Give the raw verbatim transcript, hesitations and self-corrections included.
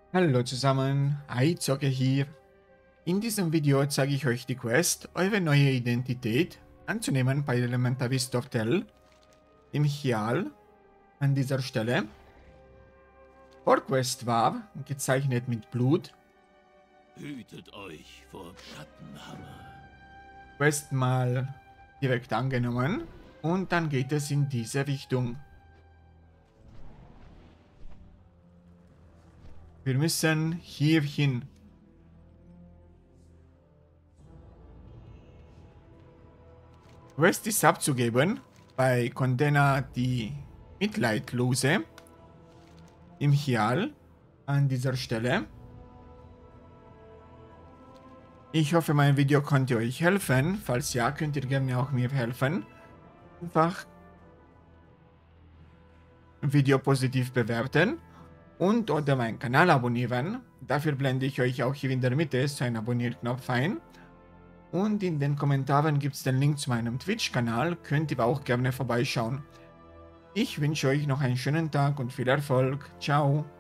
Hallo zusammen, iZocke hier. In diesem Video zeige ich euch die Quest, eure neue Identität anzunehmen bei Elementarist Hotel im Chial an dieser Stelle. Vorquest war gezeichnet mit Blut. Hütet euch vor Schattenhammer. Quest mal direkt angenommen und dann geht es in diese Richtung. Wir müssen hier hin. Quest ist abzugeben bei Condena die Mitleidlose im Chial an dieser Stelle. Ich hoffe, mein Video konnte euch helfen. Falls ja, könnt ihr gerne auch mir helfen. Einfach Video positiv bewerten und oder meinen Kanal abonnieren. Dafür blende ich euch auch hier in der Mitte so einen Abonnierknopf ein. Und in den Kommentaren gibt es den Link zu meinem Twitch-Kanal, könnt ihr auch gerne vorbeischauen. Ich wünsche euch noch einen schönen Tag und viel Erfolg. Ciao.